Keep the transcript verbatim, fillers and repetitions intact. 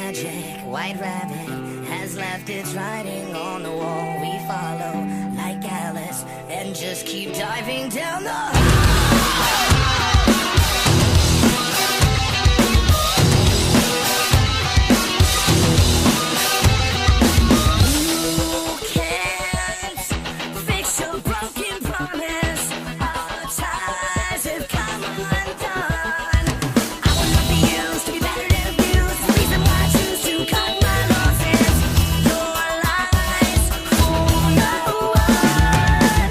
magic. White rabbit has left its writing on the wall. We follow like Alice and just keep diving down the